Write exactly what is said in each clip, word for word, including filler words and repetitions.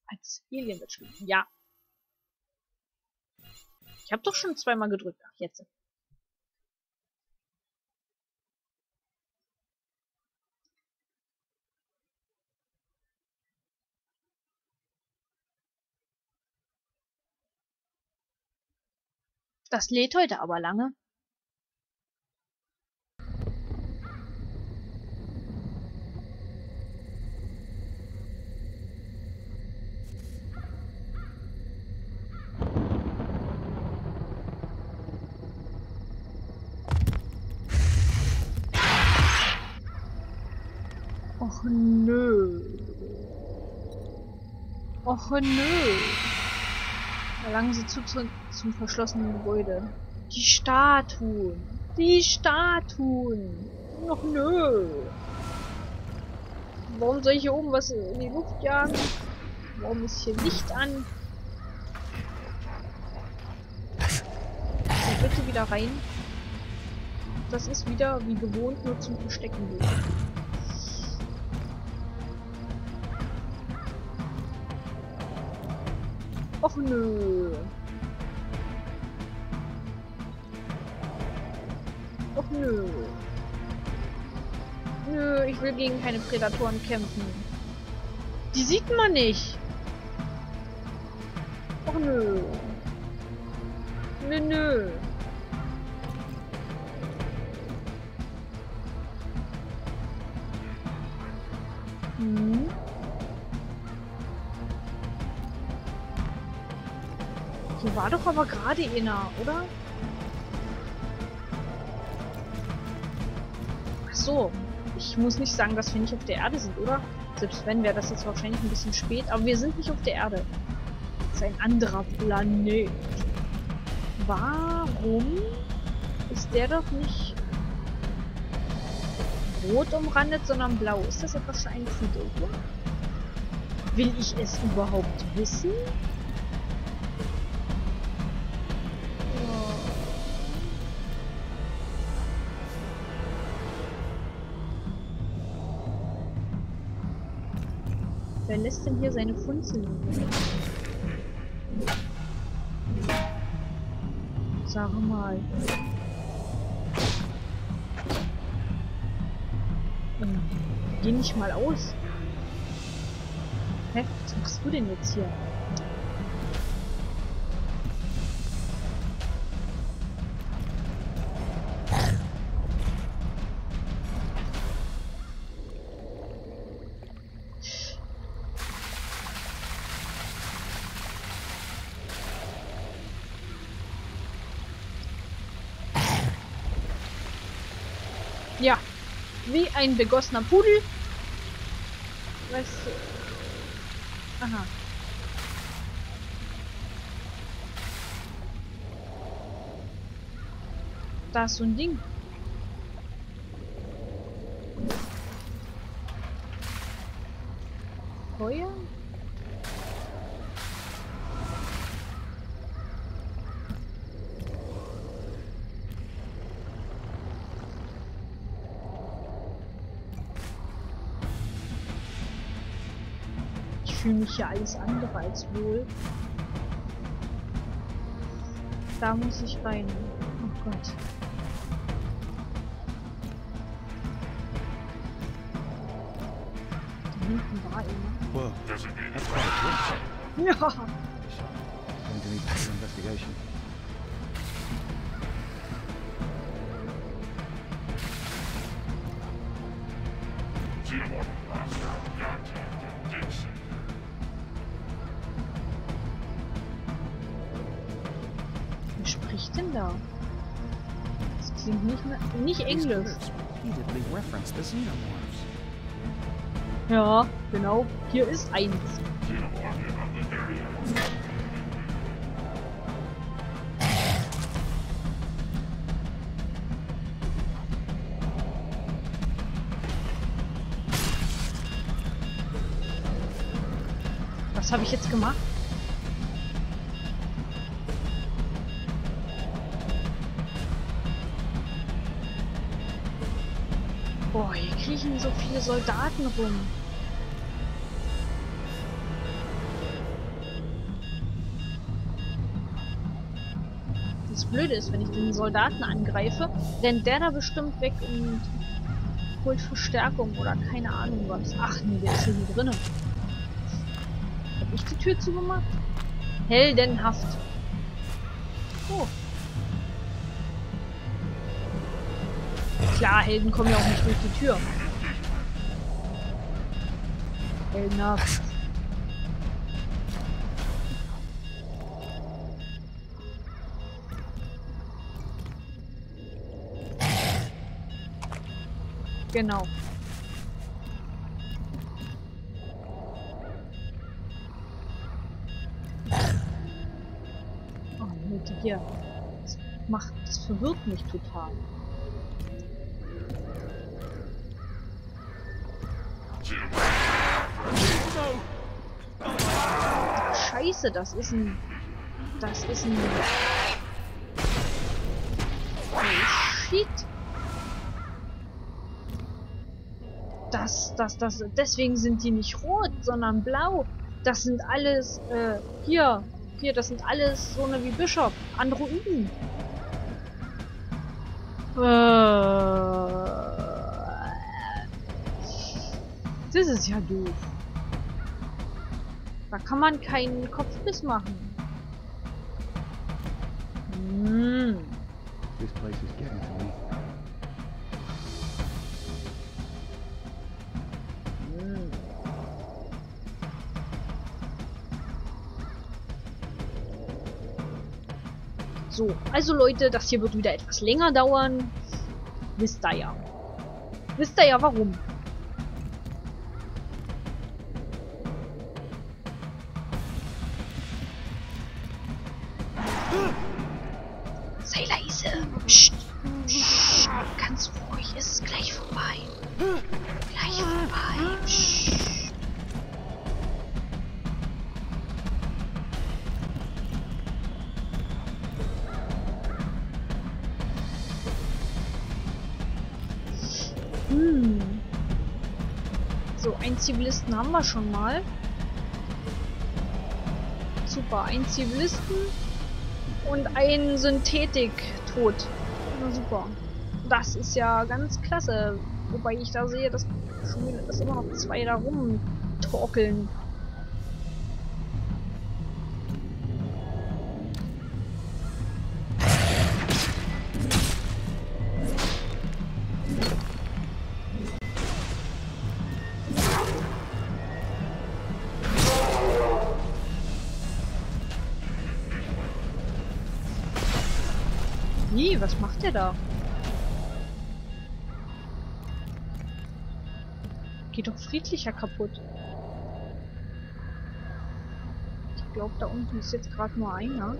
Als Alien mitspielen. Ja. Ich habe doch schon zweimal gedrückt. Ach, jetzt. Das lädt heute aber lange. Och nö. Och nö. Gelangen Sie zu, zu zum verschlossenen Gebäude. Die Statuen. Die Statuen. Och nö. Warum soll ich hier oben was in die Luft jagen? Warum ist hier Licht an? Und bitte wieder rein. Das ist wieder wie gewohnt nur zum Verstecken. Och nö. Och nö. Nö, ich will gegen keine Prädatoren kämpfen. Die sieht man nicht. Och nö. Nö, nö. Hm. Hier war doch aber gerade inner, oder? Ach so. Ich muss nicht sagen, dass wir nicht auf der Erde sind, oder? Selbst wenn, wäre das jetzt wahrscheinlich ein bisschen spät. Aber wir sind nicht auf der Erde. Das ist ein anderer Planet. Warum ist der doch nicht rot umrandet, sondern blau? Ist das etwas für ein Sudoku? Will ich es überhaupt wissen? Wer lässt denn hier seine Funzel liegen? Sag mal. Ähm, geh nicht mal aus. Hä? Was machst du denn jetzt hier? Ja, wie ein begossener Pudel. Weißt du. Aha. Da ist so ein Ding. Feuer? Ich fühle mich hier alles andere als wohl. Da muss ich rein. Oh Gott. Da hinten war einer. Whoa, that's quite a twist. Ja. Going to need further investigation. Wer spricht denn da? Das klingt nicht mehr, nicht Englisch. Repeatedly reference the xenomorphs. Ja, genau. Hier ist eins. Was habe ich jetzt gemacht? Boah, hier kriechen so viele Soldaten rum. das Blöde ist, wenn ich den Soldaten angreife, rennt der da bestimmt weg und holt Verstärkung oder keine Ahnung was. Ach nee, der ist hier nicht drinne. Hab ich die Tür zugemacht? Heldenhaft. Oh. Klar, Helden kommen ja auch nicht durch die Tür. Heldenhaft. Genau. Oh, Leute, hier. Das macht, das verwirrt mich total. Scheiße, das ist ein... Das ist ein... Oh, shit. Das, das, das... Deswegen sind die nicht rot, sondern blau. Das sind alles, äh, hier. Hier, das sind alles so eine wie Bishop. Androiden. Äh... Das ist ja doof. Da kann man keinen Kopfbiss machen. Hm. This place is getting to me. Hm. So, also Leute, das hier wird wieder etwas länger dauern. Wisst ihr ja. Wisst ihr ja warum. Sei leise. Psst. Psst. Ganz ruhig, es ist gleich vorbei. Gleich vorbei. Psst. Hm. So, einen Zivilisten haben wir schon mal. Super, einen Zivilisten. Und ein Synthetik-Tod. Na super. Das ist ja ganz klasse. Wobei ich da sehe, dass, dass immer noch zwei da rumtorkeln. Wie? Was macht der da? Geht doch friedlicher kaputt. Ich glaube, da unten ist jetzt gerade nur einer.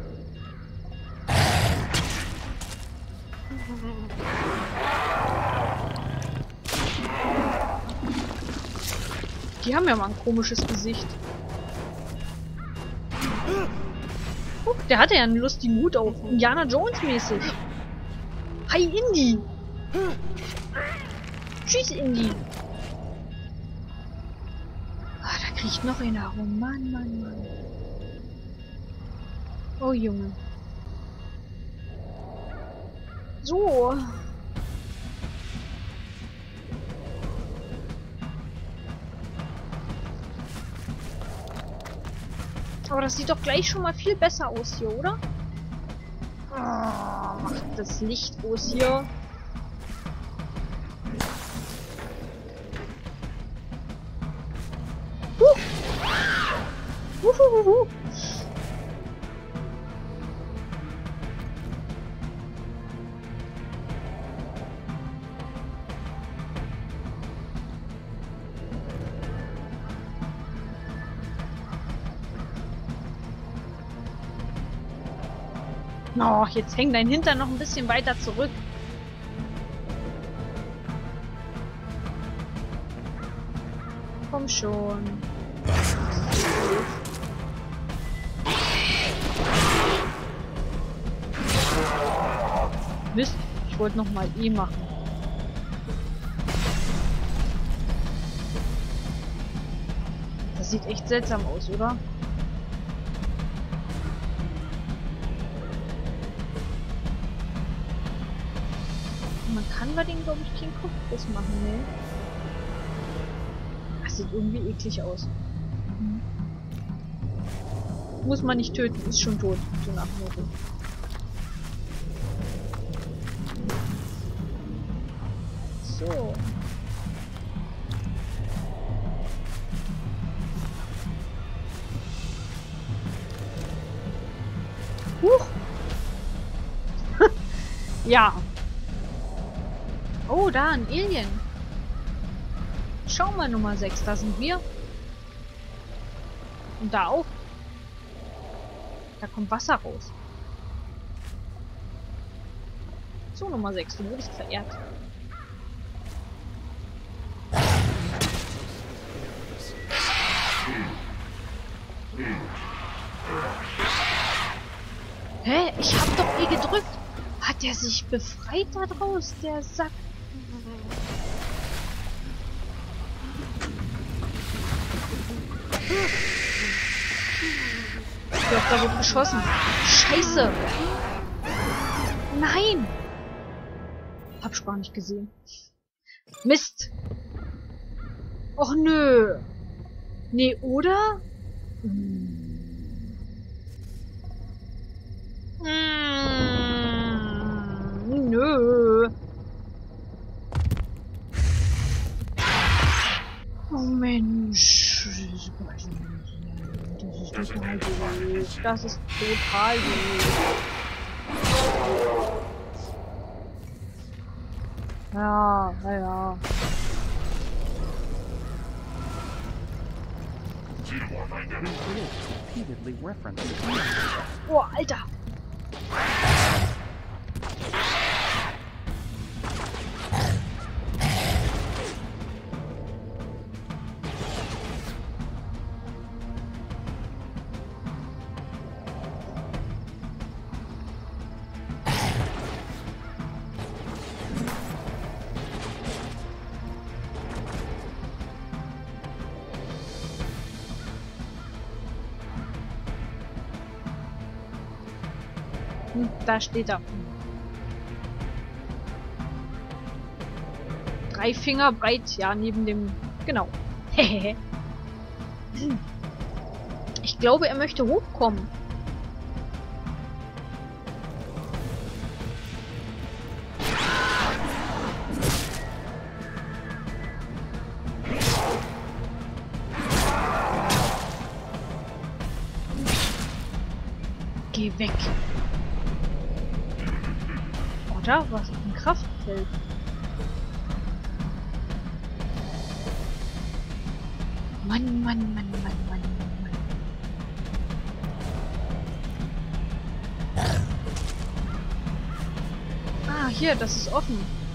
Die haben ja mal ein komisches Gesicht. Guck, der hatte ja einen lustigen Hut auf. Indiana Jones mäßig. Hi, Indy. Tschüss, Indy. Ah, da kriegt noch einer rum. Mann, Mann, Mann. Oh, Junge. So. Aber das sieht doch gleich schon mal viel besser aus hier, oder? Oh, macht das Licht aus hier. Huh. Huhuhuhu. Oh, jetzt hängt dein Hintern noch ein bisschen weiter zurück. Komm schon. Mist, ich wollte noch mal E machen. Das sieht echt seltsam aus, oder? kann wir den, glaube ich, keinen Kopfkuss machen, ne? Das sieht irgendwie eklig aus. Hm. Muss man nicht töten, ist schon tot, so nach dem Motto. So. Huch! Ja. Oh, da, ein Alien. Schau mal, Nummer sechs, da sind wir. Und da auch. Da kommt Wasser raus. So, Nummer sechs, du wurdest verehrt. Hä? Ich hab doch eh gedrückt. Hat der sich befreit da draus, der Sack? Ich glaube, da wird geschossen. Scheiße! Nein! Hab ich gar nicht gesehen. Mist! Och nö! Nee, oder? Hm. Hm, nö. Oh Mensch. Das ist total doof. Das ist total doof. Ja, ja, ja. Oh, Alter. Hm, da steht er. Drei Finger breit, ja, neben dem... Genau. Ich glaube, er möchte hochkommen. Geh weg. Oder? Was ist ein Kraftfeld? Mann, Mann, Mann, Mann, Mann, Mann, Mann. Ah, hier, das ist offen.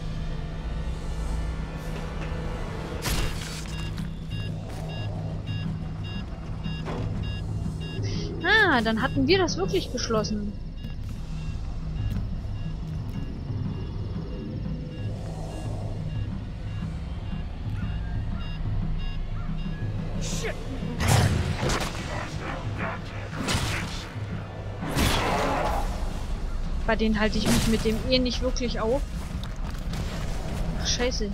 Ah, dann hatten wir das wirklich geschlossen. Bei denen halte ich mich mit dem eh nicht wirklich auf. Ach, scheiße.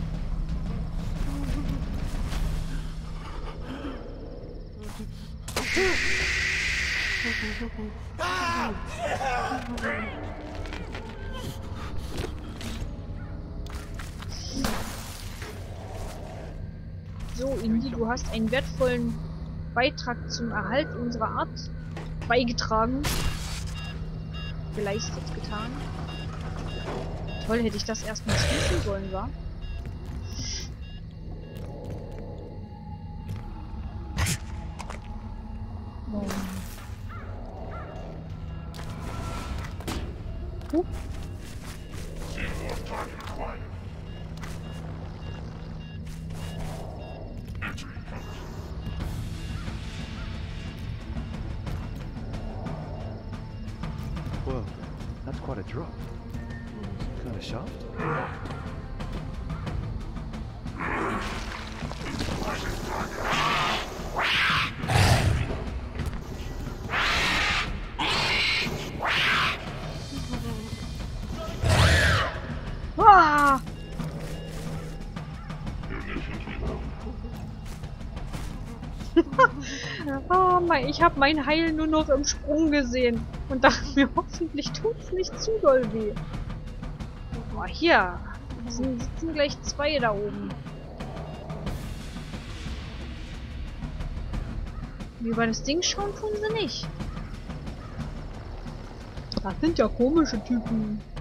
So, Indy, du hast einen wertvollen Beitrag zum Erhalt unserer Art beigetragen. Geleistet, getan. Toll, hätte ich das erstmal schließen sollen, wa? Oh. Huh. Whoa, that's quite a drop. Some kind of shaft? Ah! Oh, mein, ich habe mein Heil nur noch im Sprung gesehen. Und dachte mir, hoffentlich tut's nicht zu doll weh. Oh, hier. Es sitzen gleich zwei da oben. Über das Ding schauen tun sie nicht. Das sind ja komische Typen.